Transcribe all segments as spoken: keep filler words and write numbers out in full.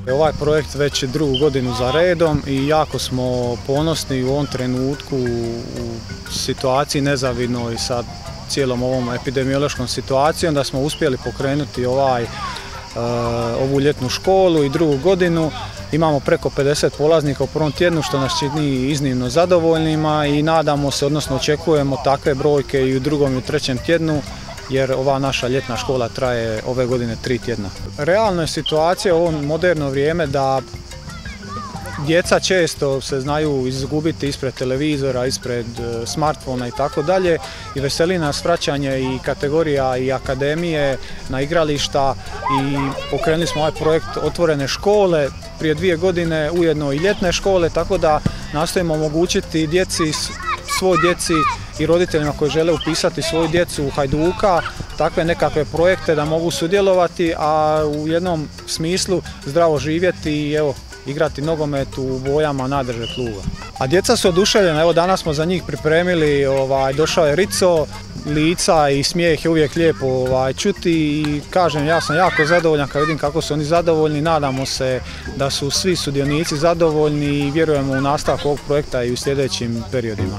Ovaj projekt već drugu godinu za redom i jako smo ponosni u ovom trenutku u situaciji nezavidnoj sa cijelom ovom epidemiološkom situacijom da smo uspjeli pokrenuti ovaj, uh, ovu ljetnu školu i drugu godinu. Imamo preko pedeset polaznika u prvom tjednu što nas čini iznimno zadovoljnima i nadamo se, odnosno očekujemo takve brojke i u drugom i u trećem tjednu jer ova naša ljetna škola traje ove godine tri tjedna. Realna je situacija u ovo moderno vrijeme da djeca često se znaju izgubiti ispred televizora, ispred smartfona i tako dalje i veseli nas vraćanje i kategorija i akademije na igrališta i pokrenuli smo ovaj projekt otvorene škole prije dvije godine, ujedno i ljetne škole, tako da nastojimo omogućiti djeci, svoj djeci i roditeljima koji žele upisati svoju djecu u Hajduka takve nekakve projekte da mogu sudjelovati, a u jednom smislu zdravo živjeti i evo, igrati nogomet u bojama nadreže kluba. A djeca su oduševljena, evo danas smo za njih pripremili, ovaj, došao je Rico, lica i smijeh je uvijek lijepo ovaj, čuti i kažem, ja sam jako zadovoljan kad vidim kako su oni zadovoljni, nadamo se da su svi sudionici zadovoljni i vjerujemo u nastavak ovog projekta i u sljedećim periodima.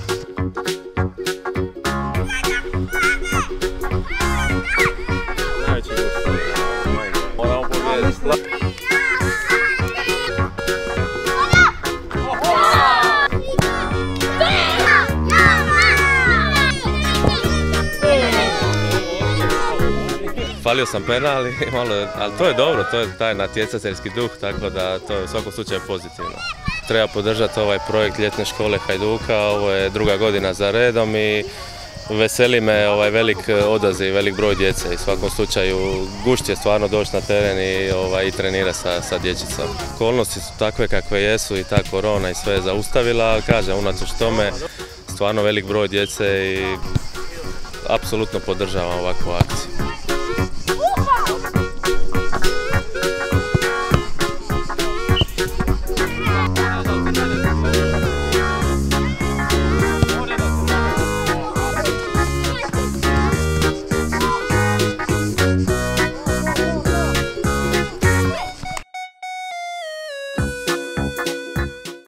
Falio sam penal, malo, ali to je dobro, to je taj natjecateljski duh, tako da to je u svakom slučaju pozitivno. Treba podržati ovaj projekt ljetne škole Hajduka, ovo je druga godina za redom i veseli me ovaj velik odaziv, velik broj djece i u svakom slučaju gušt je stvarno doći na teren i, ovaj, i trenirati sa, sa dječicom. Okolnosti su takve kakve jesu i ta korona i sve je zaustavila, ali kažem, unatoč tome stvarno velik broj djece i apsolutno podržavam ovakvu akciju.